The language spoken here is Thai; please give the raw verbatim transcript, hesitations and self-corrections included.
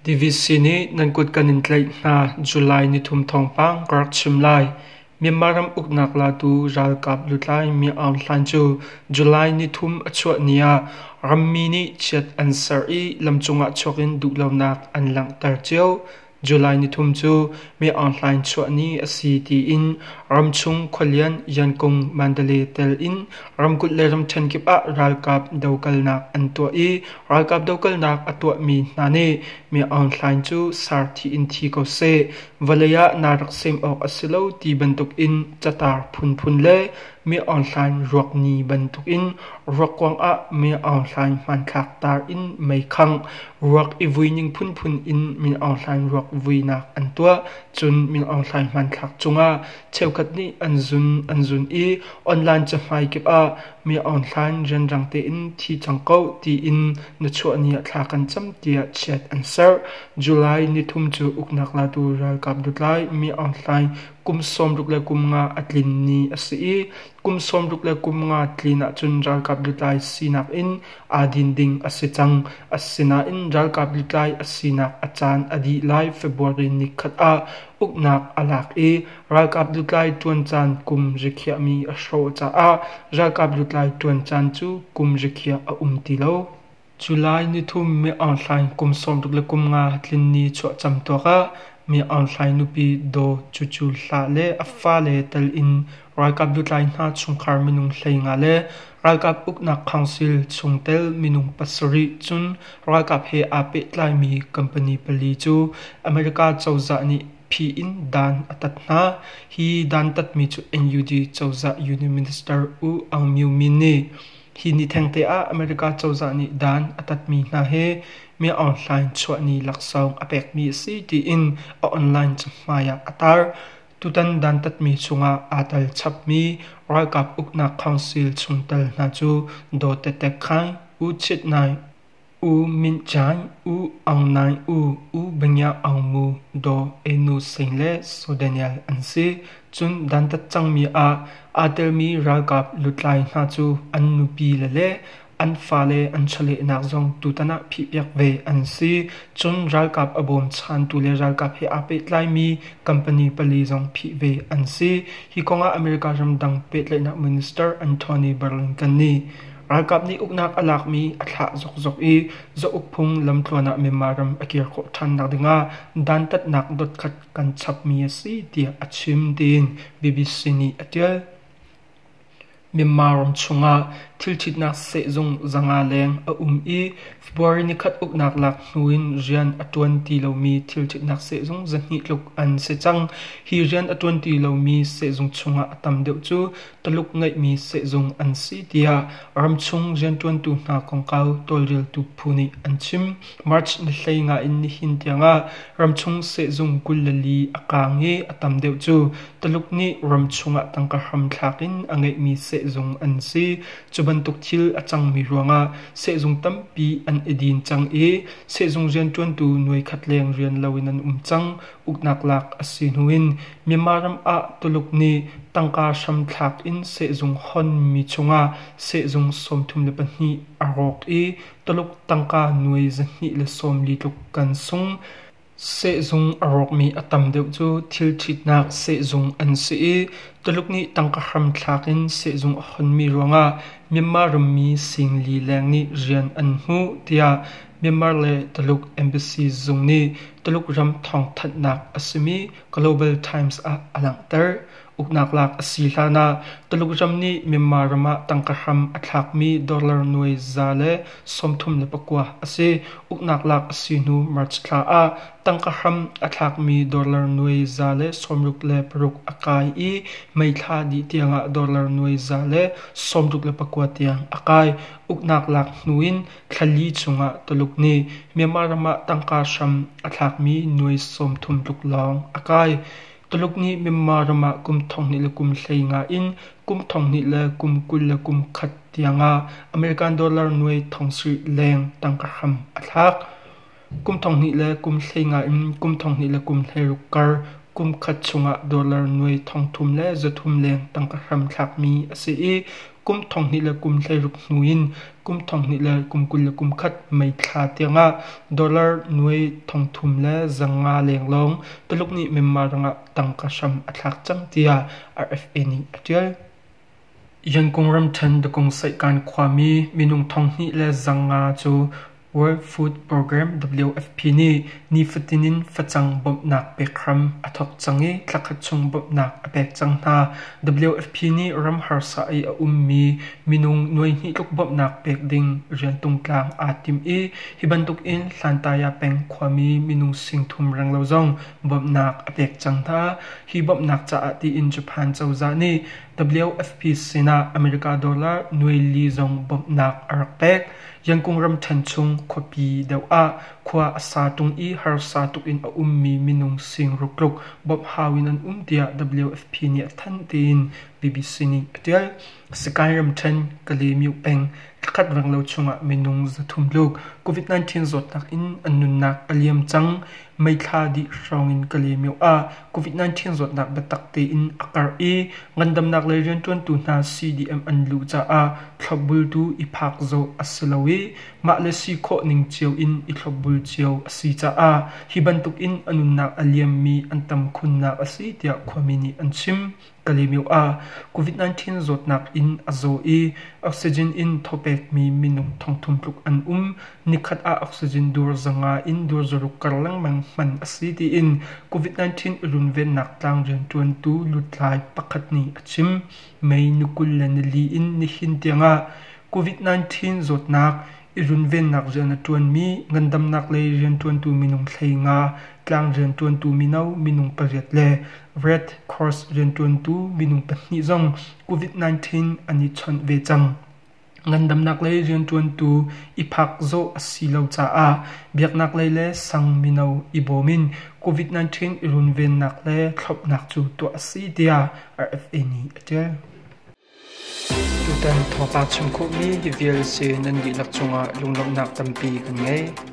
ดี วี ซี นี้นันกุดกันอินไลนาจุลายนิทุมทองปังกรักชิมไลมีมารำอุกนักลาดูรัลกับลุไลมีอัลลันจูจุลายนิทุมอชวเนียรัมมีนิเช็ดอันสรีลำจงอัชกินดุลาวนักอันหลังตาเจียวจุลายนิทุมจูมีอัลลันชวนีอสีตีอินรัมชงขลียนยันกงมันเดลีเตลอินรัมกุดเลรัมชันกิบะรัลกับดาวกลนักอันตัวอีรัลกับดาวกลนักอัตัวมีนานีมีอัลลันจูสาร์ทีอินทีโกเซวลยะนารักเซมออกอสิโลตีบันตุกอินจัตาร์พุนพุนเล่มีอัลลันรวกนีบันตุกอินรวกวางอะมีอัลลันมันคักตาร์อินไม่คังรวกอีวีนิงพุนพุนอินมีอัลลันรวกวีนักอันตัวจุนมีอัลลันมันคักจงอาเชวกัดนี้อันซุนอันซุนอีออนไลน์จะไม่เก็บอะมีอัลลันเรนรังเตอินที่จังเก้าตีอินนชัวนี้ทากันจำเตียเช็ดอันเซอร์จุลายนิทุมจูอุกนักลาดูรัลกับดุไลมีอัลลันกุมสมรุกเลกุมงาอัตลินนีอสีกุมสมรุกเลกุมงาอัตลินจุนรัลกับดุไลสีนักอินอาดินดิงอสิจังอสินาอินรัลกับดุไลอสินักอาจารย์อดีไลเฟบรุนิคัดอาอุกนักอลักอีรัลกับดุไลจวนจันกุมริขียมีอโชจ้าอารัลกับดุไลจวนจันจูกุมริขียอุมติโลจุลายนิทุมมีอัลลันกุมสมรุกเลกุมงาอัตลินนีชัวจำตัวกะมีอัลลันนุปีโดจุจุลาเลอัฟฟาเลเตลอินรัลกับดุไลนาชุงคาร์มินุงเลงาเลรัลกับอุกนักคอนซิลชุงเตลมินุงปัสริจุนรัลกับเฮอาเปตไลมีคัมปานีเปลีจูอเมริกาเจ้าจะนี่พีอินดานอัตนาฮีดานตัดมีจูเอ็นยูดีเจ้าจะยูนิมินิสเตอร์อูอังมิวมินีฮีนิแทงเตอาอเมริกาเจ้าจะนี่ดานอัตัดมีนาเฮมีออนไลน์ชวนีหลักสองอเปกมีซีดีอินออนไลน์จะมาอยากอัตาร์ตุตันดันตัดมีชุงอาอัตลชับมีรายกับอุกนักคอนซิลชุงตัลนาจูโดเตเตคัยอุชิดนายอูมินจายอูอังนายอูอูบัญญาอังมูโดเอนูเซงเลโซเดเนียลอันซีจุนดันตัดจังมีอาอาเตมีรายกับลุตไลนาจูอันนูปีเลเลอันฟาเลอันเฉลนักจงตุตนาพิเปียกเวอันซีจนรัลกับอบอมชันตุเลรัลกับเฮอาเปตไลมีคัมปานีปลีจงพิเวอันซีฮิกงอาอเมริการำดังเปตเลนักมินิสเตอร์แอนโทนีเบอร์ลิงกันนีรัลกับนี้อุกนักอลักมีอัฐะจกจกอีจะอุกพุงลำตัวนักเมมารำอเกียร์โคทันนักดึงอาดันตัดนักดดขัดกันชับมีซีเดียอัชิมดินบีบีซีนีอัตเยลมีมารมชงาทิลชิดนักเสจงจังอาเลงออุมอีฟบรินิคัดอุกนักหลักนุินเรียนอตวนตีเรามีทิลชิดนักเสจงจันนิลุกอันเสจังฮีเรียนอตวนตีเรามีเสจงชงาตำเดียวจูตลุกไงมีเสจงอันสีเดียรำชงเรียนตวนตูนาของเขาตัวเรียลตูพูนิอันชิมมาร์ชในเลงาอินนิหินเตียงารำชงเสจงกุลลีอากางีอตำเดียวจูตลุกนี้รำชงตังกะรำทักินอังไงมีเสจงอันซีจุบันตุกทิลอาจังมีรวงาเสจงตั้มปีอันเอดินจังเอเสจงเรียนจวนตูหน่วยขัดแรงเรียนลาวินันอุมจังอุกนักลักอสินุวินมีมารำอะตุลุกนี้ตั้งกาชัมทักอินเสจงฮอนมีชงาเสจงสมทุมเลปนีอารอกเอตุลุกตั้งกาหน่วยจันนิเลสมลีตุกกันซุงเสจงอารอกมีอัตมเดียวจูทิลชิดนักเสจงอันซีตลุกนี้ตั้งกะรำทักินเสจงฮอนมีรวงามีมารมีสิงลีแรงนี้เรียนอันหูเดียมีมาเลตลุกเอมบาซีจงนี้ตลุกรำทองทัดนักอสมี Global Times อะอลังเตอร์อุกนักลักอสิลานาตลุกรำนี้มีมารมาตั้งกะรำอัตลักมีดอลลาร์หน่วยซาเลสมทุมเลปกว่าอสิอุกนักลักอสินูมาร์ชลาอาตั้งกะรำอัตลักมีดอลลาร์หน่วยซาเลสมรุกเลปรุกอากายอีไม่ทาดีเตียงดอลลาร์หน่วยซาเลสมรุกเลปกว่าเตียงอากายอุกนักลักนุวินขลีจงะตลุกนี้มีมารมาตั้งกะรำอัตลักมีหน่วยสมทุมลุกลองอากายตลุกนี้มีมารมากุมทองนิเลกุมเลงาอินกุมทองนิเลกุมกุลเลกุมขัดเตียงาอเมริกันดอลลาร์หน่วยทองสีแรงตั้งกะรำอัตลักกุมทองนิเลกุมเลงาอินกุมทองนิเลกุมเลรุกากุมขัดชงะดอลลาร์หน่วยทองทุมเลจะทุมแรงตั้งกะรำทักมีอสีกุกุมทองนี่ละกุมไทยรุกนุยินกุมทองนี่ละกุมกุลละกุมขัดไม่ขาดเตียงะดอลลาร์หน่วยทองทุมและจังงาเลียงลงตลุกนี้เมมมารังะตังกษัมอัตลักจังเตีย อาร์ เอฟ เอ นี่เดียยังคงรำทันดกงใส่การความมีมินุงทองนี่และจังงาจูWorld Food Program ดับเบิลยู เอฟ พี นี่นิฟตินินฟัจังบมนักเปครัมอัทอกจังเอลักขชงบมนักอเปกจังนา ดับเบิลยู เอฟ พี นี่รำหาสายอุมมีมินุงหน่วยนี่ลุกบมนักเปกดิงเรียนตรงกลางอาติมเอฮิบันตุกอินสันตายาเป็งความมีมินุงสิงทุมรังเลาจงบมนักอเปกจังนาฮิบมนักจะอาติอินญี่ปุ่นเจ้าจานี่ ดับเบิลยู เอฟ พี สินะอเมริกาดอลลาร์หน่วยลีจงบมนักอารักเปกยังคงรำทันชงขบีเดวอาขวาอาสาตุงอีฮาร์สาตุอินอุมมีมินุงสิงรุกลุกบบฮาวินันอุมเดีย ดับเบิลยู เอฟ พี เนี่ยทันตีน บี บี ซี นี่เดียสกายรำทันกะเลมิวเป็งขัดรังเลาชงะมินุงจะทุ่มลูกโควิด สิบเก้า จดนักอินอันนุนนักอเลียมจังไม่คาดิรองอินกะเลมิวอาโควิด สิบเก้า จดนักบัตักเตอินอักร์อีงันดำนักเลยเรียนจวนตุนา ซี ดี เอ็ม อันลูจ้าอาทบบุลดูอิพักโซอัสลาวีมาเลซีโคนิงเจียวอินอิทบบุลเจียวอสีจ้าอาฮิบันตุกอินอันนุนนักอเลียมมีอันตำคุณนักอสีเดียความมินิอันชิมกะเลมิวอาโควิด สิบเก้า จดนักอินอโซอีออกซิเจนอินทอเปกมีมินุงทองทุมปลุกอันอุมนิคัดอาออกซิเจนดูร์จังอาอินดูร์จรุกกระลังมังมันอสีดีอินโควิด สิบเก้า รุนเวนนักต่างเรียนจวนตูลุดลายปักขัดนี้อชิมไม่นุกุลเลนลีอินนิหินเตียงอาโควิด สิบเก้า จดนักอิรุนเวนนักเรียนจวนมีเงินดำนักเลยเรียนจวนตูมินุงไทยงากลางเรียนจวนตูมินาวมินุงปริยัดเล Red Cross เรียนจวนตูมินุงปัญญาจงโควิด สิบเก้า อันนี้ชนเวจังเงินดำนักเลยเรียนจวนตูอิพักโซอสีเลาจ้าอาเบียกนักเลยเลสังมินาวอิโบมินโควิด สิบเก้า อิรุนเวนนักเลยครบนักจูตัวอสีเดีย อาร์ เอฟ เอ นี่เจ้าดูดันทอปากชมคุมีฮิวิลเซนันดีลักจงอาลุงลำนักตัมปีกันไง